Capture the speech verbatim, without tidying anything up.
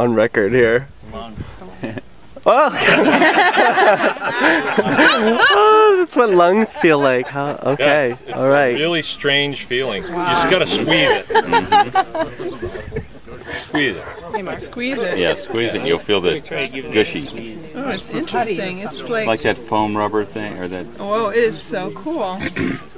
on record here. Lungs. Oh! Oh, that's what lungs feel like, huh? Okay, Yeah, it's, it's all right. a really strange feeling. Wow. You just gotta squeeze it. Mm-hmm. Squeeze it. Hey, Mark, squeeze it. Yeah, squeeze it. You'll feel the gushy. Oh, it's interesting. It's like, Like that foam rubber thing, or that. whoa, it is so cool.